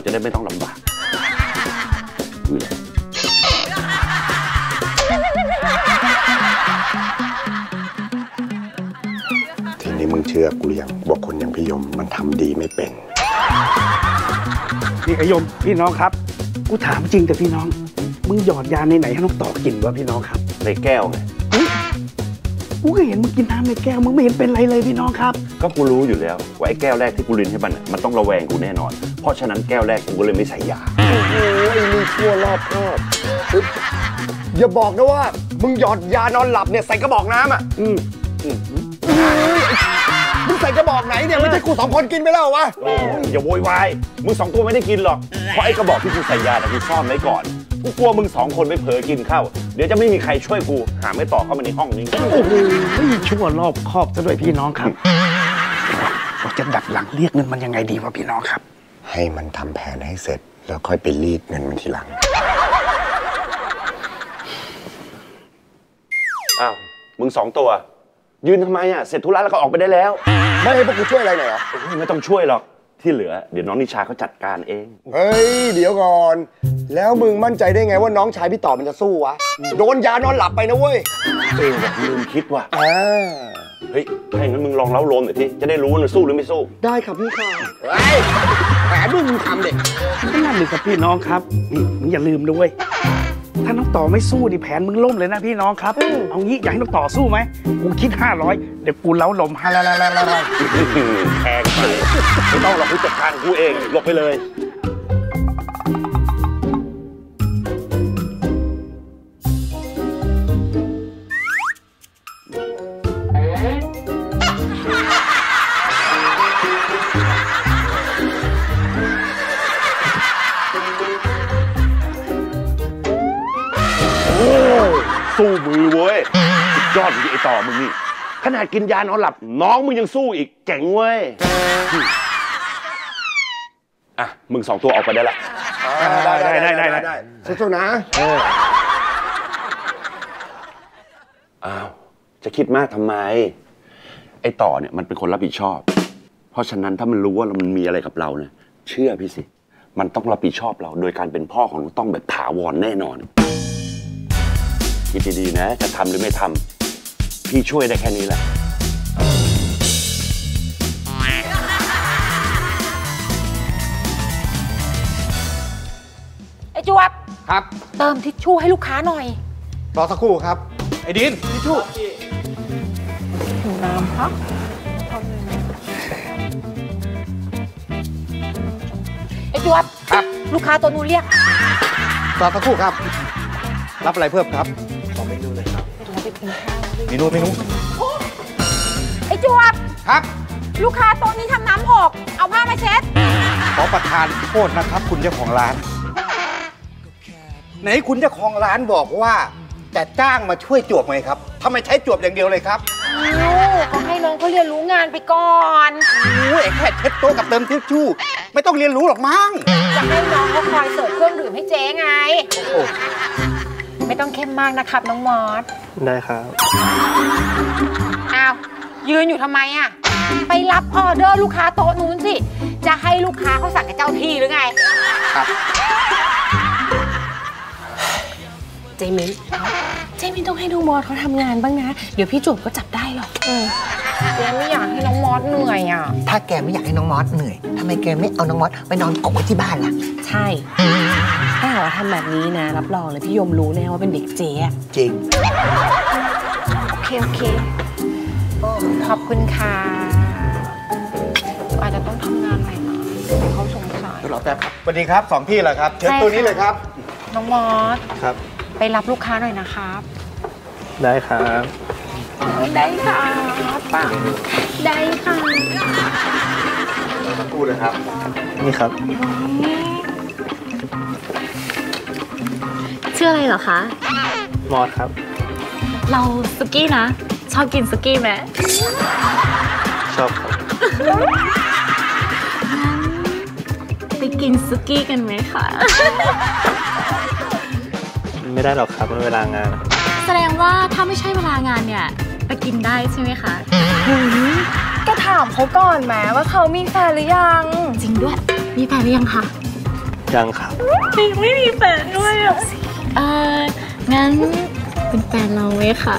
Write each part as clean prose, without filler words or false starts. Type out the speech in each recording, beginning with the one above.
จะได้ไม่ต้องลำบากทีนี้มึงเชื่อกูยังว่าคนอย่างพี่ยมมันทำดีไม่เป็นพี่ยมพี่น้องครับกูถามจริงแต่พี่น้องมึงหยอดยาในไหนให้น้องต่อกินวะพี่น้องครับในแก้วไงกูก็เห็นมึงกินน้ำในแก้วมึงไม่เห็นเป็นไรเลยพี่น้องครับก็กูรู้อยู่แล้วว่าไอ้แก้วแรกที่กูรินให้มันต้องระแวงกูแน่นอนเพราะฉะนั้นแก้วแรกกูก็เลยไม่ใส่ยาโอ้โหไอ้นี่ชั่วรอบคอบอย่าบอกนะว่ามึงหยอดยานอนหลับเนี่ยใส่กระบอกน้ำอ่ะมึงใส่กระบอกไหนเนี่ยไม่ใช่กู2 คนกินไปแล้ววะอย่าโวยวายมึง2 ตัวไม่ได้กินหรอกเพราะไอ้กระบอกที่กูใส่ยาแต่กูซ่อนไว้ก่อนกูกลัวมึง2 คนไปเผลอกินเข้าเดี๋ยวจะไม่มีใครช่วยกูหาไม่ต่อเข้ามาในห้องนี้โอ้โหชั่วรอบคอบซะด้วยพี่น้องครับเราจะดักหลังเรียกเงินมันยังไงดีวะพี่น้องครับให้มันทำแผนให้เสร็จแล้วค่อยไปรีดเงินมันทีหลังอ้าวมึง2 ตัวยืนทำไมอ่ะเสร็จธุระแล้วก็ออกไปได้แล้วไม่ให้พวกกูช่วยอะไรหน่อยเหรอไม่ต้องช่วยหรอกที่เหลือเดี๋ยวน้องนิชาเขาจัดการเองเฮ้ยเดี๋ยวก่อนแล้วมึงมั่นใจได้ไงว่าน้องชายพี่ต่อมันจะสู้วะโดนยานอนหลับไปนะเว้ยแบบลืมคิดว่ะเฮ้ยถ้าอย่างนั้นมึงลองเล้าโลมหน่อยที่จะได้รู้ว่ามันสู้หรือไม่สู้ได้ครับพี่ค่ะแผนมึงทำเด็กนั่นเลยครับพี่น้องครับนี่มึงอย่าลืมด้วยถ้าน้องต่อไม่สู้ดิแผนมึงล่มเลยนะพี่น้องครับเอางี้อยากให้น้องต่อสู้ไหมกูคิด500เดี๋ยวกูเล้าลมแพงไปไม่ต้องหรอกกูจัดการกูเองหลบไปเลยสู้มือเว้ยสุดยอดจริงไอ้ต่อมึงนี่ขนาดกินยานอนหลับน้องมึงยังสู้อีกเจ๋งเว้ยอ่ะมึง2 ตัวออกไปได้ละได้สู้ๆนะอ้าวจะคิดมากทำไมไอ้ต่อเนี่ยมันเป็นคนรับผิดชอบเพราะฉะนั้นถ้ามันรู้ว่ามันมีอะไรกับเราเนี่ยเชื่อพี่สิมันต้องรับผิดชอบเราโดยการเป็นพ่อของน้องต้องแบบถาวรแน่นอนคิดดีๆนะจะทำหรือไม่ทำพี่ช่วยได้แค่นี้แหละไอ้จวบครับเติมทิชชู่ให้ลูกค้าหน่อยรอสักครู่ครับไอ้ดินทิชชู่น้ำครับไอ้จวบครับลูกค้าตัวนู้นเรียกรอสักครู่ครับรับอะไรเพิ่มครับขอเมนูเลยครับเมนูไอ้จวบครับลูกค้าโต๊ะนี้ทำน้ำหกเอาผ้ามาเช็ดขอประทานโทษนะครับคุณเจ้าของร้านไหนคุณเจ้าของร้านบอกว่าจะจ้างมาช่วยจวบไงครับทำไมใช้จวบอย่างเดียวเลยครับก็ให้น้องเขาเรียนรู้งานไปก่อนแค่เช็ดโต๊ะกับเติมทิชชู่ไม่ต้องเรียนรู้หรอกมั้งจะให้น้องเขาคอยเสิร์ฟเครื่องดื่มให้เจ๊ไงไม่ต้องเข้มมากนะครับน้องมอสได้ครับอ้าวยืนอยู่ทำไมอ่ะไปรับออเดอร์ลูกค้าโต๊ะนู้นสิจะให้ลูกค้าเขาสั่งกับเจ้าที่หรือไงครับเจมินต้องให้น้องมอสเขาทำงานบ้างนะเดี๋ยวพี่จุ๋มก็จับได้หรอกเจ๊ไม่อยากให้น้องมอสเหนื่อยอ่ะถ้าแกไม่อยากให้น้องมอสเหนื่อยทำไมแกไม่เอาน้องมอสไปนอนกบไว้ที่บ้านล่ะใช่ถ้าหากว่าทำแบบนี้นะรับรองเลยพี่ยมรู้แน่ว่าเป็นเด็กเจ๊จริงโอเคขอบคุณค่ะอาจจะต้องทำงานใหม่นะเขาสงสัยรอแป๊บครับสวัสดีครับ2พี่เหรอครับเชิญตัวนี้เลยครับน้องมอสครับไปรับลูกค้าหน่อยนะครับได้ครับได้ค่ะป้าได้ค่ะพูดเลยครับนี่ครับชื่ออะไรเหรอคะมอสครับเราสุกี้นะชอบกินสุกี้ไหมชอบครับไปกินสุกี้กันไหมคะไม่ได้หรอกครับเมื่อเวลางานแสดงว่าถ้าไม่ใช่เวลางานเนี่ยไปกินได้ใช่ไหมคะก็ถามเขาก่อนแหมว่าเขามีแฟนหรือยังจริงด้วยมีแฟนหรือยังคะยังครับไม่มีแฟนด้วยอ่ะงั้นเป็นแฟนเราไหมคะ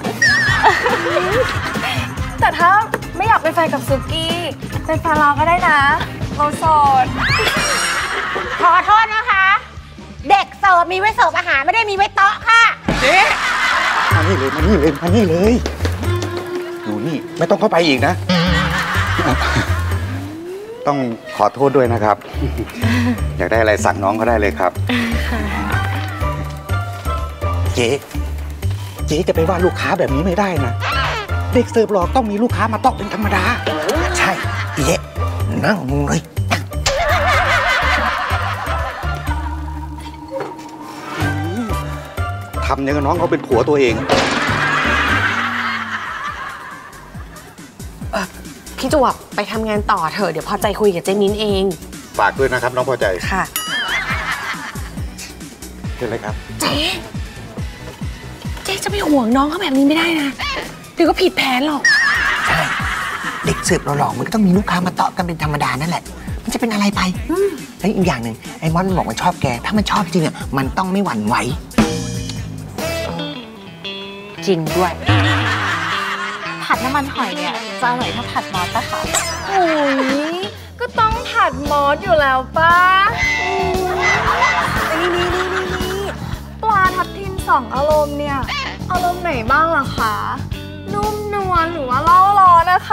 แต่ถ้าไม่อยากเป็นแฟนกับซุกี้เป็นแฟนเราก็ได้นะเราโสดขอโทษนะคะ เด็กเสิร์ฟมีไว้เสิร์ฟอาหารไม่ได้มีไว้เตาะค่ะมานี่เลยมานี่เลยมานี่เลยดูนี่ไม่ต้องเข้าไปอีกนะ ต้องขอโทษด้วยนะครับ อยากได้อะไรสั่งน้องเขาได้เลยครับเจ๊จะไปว่าลูกค้าแบบนี้ไม่ได้นะเด็กเสิร์ฟหลอกต้องมีลูกค้ามาต๊อกเป็นธรรมดาใช่เจ๊นั่งเลยทำอย่างกับน้องเขาเป็นผัวตัวเองพี่จวบไปทำงานต่อเถอะเดี๋ยวพอใจคุยกับเจมิ้นเองฝากด้วยนะครับน้องพอใจค่ะเชิญเลยครับเจ๊จะไปห่วงน้องเขาแบบนี้ไม่ได้นะเดี๋ยวก็ผิดแผนหรอกใช่เด็กเสิร์ฟหล่อๆมันก็ต้องมีลูกค้ามาเตาะกันเป็นธรรมดานั่นแหละมันจะเป็นอะไรไปแล้วอีกอย่างหนึ่งไอ้มอนมันบอกมันชอบแกถ้ามันชอบจริงอ่ะมันต้องไม่หวั่นไหวจริงด้วยผัดน้ำมันหอยเนี่ยจะอร่อยเท่าผัดมอสปะคะโอ้ยก็ต้องผัดมอสอยู่แล้วป่ะนี่ปลาทับทิม2 อารมณ์เนี่ยอารมณ์ไหนบ้างล่ะคะนุ่มนวลหรือว่าเล่าร้อนนะคะ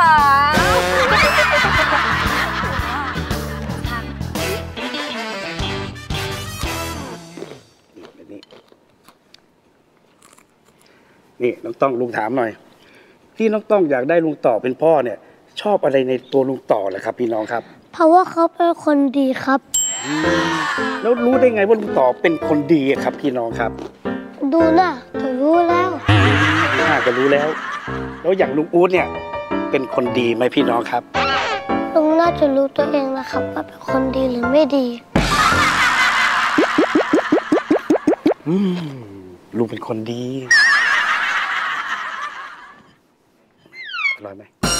นี่น้องต้องลุงถามหน่อยที่น้องต้องอยากได้ลุงต่อเป็นพ่อเนี่ยชอบอะไรในตัวลุงต่อเหรอครับพี่น้องครับเพราะว่าเขาเป็นคนดีครับแล้วรู้ได้ไงว่าลุงต่อเป็นคนดีอะครับพี่น้องครับดูน่ะก็รู้แล้วน่าจะรู้แล้วแล้วอย่างลุงอู๊ดเนี่ยเป็นคนดีไหมพี่น้องครับลุงน่าจะรู้ตัวเองนะครับว่าเป็นคนดีหรือไม่ดีลุงเป็นคนดีอร่อยไหม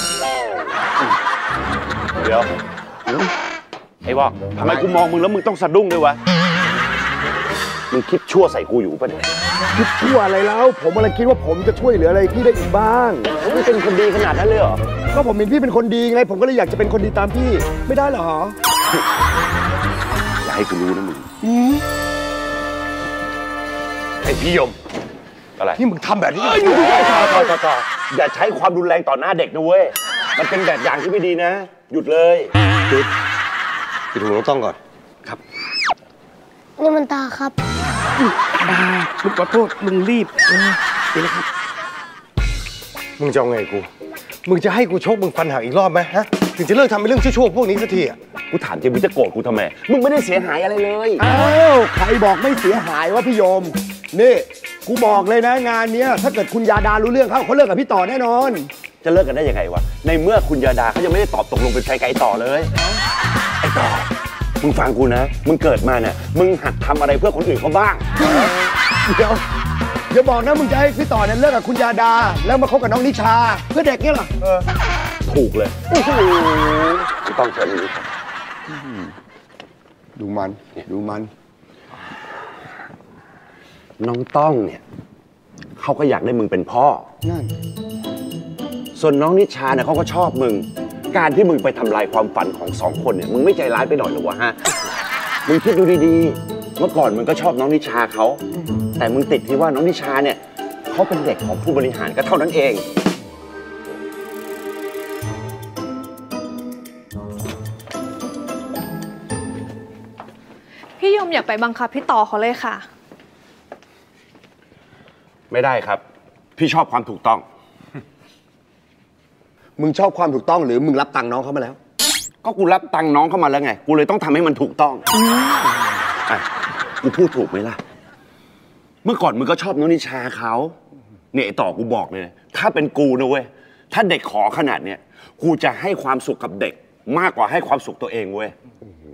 เดี๋ยวไอ้บอกทำไมกูมองมึงแล้วมึงต้องสะดุ้งด้วยวะมึงคิดชั่วใส่กูอยู่ปะเนี่ยคิดชั่วอะไรแล้ว ผมกำลังคิดว่าผมจะช่วยเหลืออะไรพี่ได้อีกบ้างมึงเป็นคนดีขนาดนั้นเลยเหรอก็ผมเห็นพี่เป็นคนดีไง ผมก็เลยอยากจะเป็นคนดีตามพี่ ไม่ได้เหรออย่าให้กูรู้นะมึงไอ้พี่ยมอะไรที่มึงทำแบบนี้ต่ออย่าใช้ความรุนแรงต่อหน้าเด็กนะเว้ยมันเป็นแบบอย่างที่ไม่ดีนะ หยุดเลยปิดหูน้องต้องก่อนนี่มันตาครับลุงขอโทษลุงรีบไปเลยครับมึงจะเอาไงกู มึงจะให้กูชกมึงฟันหักอีกรอบไหมฮะ ถึงจะเลิกทำเป็นเรื่องชั่วๆพวกนี้สักทีอ่ะกูถามจริงมึงจะโกรธกูทำไมมึงไม่ได้เสียหายอะไรเลยอ้าวใครบอกไม่เสียหายวะพี่โยม นี่ กูบอกเลยนะงานเนี้ยถ้าเกิดคุณยาดารู้เรื่องเขาเลิกกับพี่ต่อแน่นอนจะเลิกกันได้ยังไงวะในเมื่อคุณยาดาเขายังไม่ได้ตอบตกลงเป็นแฟนกับไอ้ต่อเลยไอ้ต่อมึงฟังกูนะมึงเกิดมาเนี่ยมึงหัดทำอะไรเพื่อคนอื่นเขาบ้างเดี๋ยวอย่าบอกนะมึงจะให้พี่ต่อเนี่ยเลิกกับคุณยาดา แล้วมาคบกับน้องนิชาเพื่อเด็กเนี่ยเหรอถูกเลยกูต้องเชิญมึงดูมันดูมันน้องต้องเนี่ยเขาก็อยากได้มึงเป็นพ่อนั่นส่วนน้องนิชาเนี่ยเขาก็ชอบมึงการที่มึงไปทำลายความฝันของสองคนเนี่ยมึงไม่ใจร้ายไปหน่อยหรอวะฮะมึงคิดดูดีๆเมื่อก่อนมึงก็ชอบน้องนิชาเขาแต่มึงติดที่ว่าน้องนิชาเนี่ยเขาเป็นเด็กของผู้บริหารก็เท่านั้นเองพี่ยมอยากไปบังคับพี่ต่อเขาเลยค่ะไม่ได้ครับพี่ชอบความถูกต้องมึงชอบความถูกต้องหรือมึงรับตังค์น้องเขามาแล้วก็กูรับตังค์น้องเข้ามาแล้วไงกูเลยต้องทำให้มันถูกต้องอ่ะกูพูดถูกไหมล่ะเมื่อก่อนมึงก็ชอบน้องนิชาเขาเนี่ยไอ้ต่อกูบอกเลยถ้าเป็นกูนะเว้ยถ้าเด็กขอขนาดเนี้ยกูจะให้ความสุขกับเด็กมากกว่าให้ความสุขตัวเองเว้ย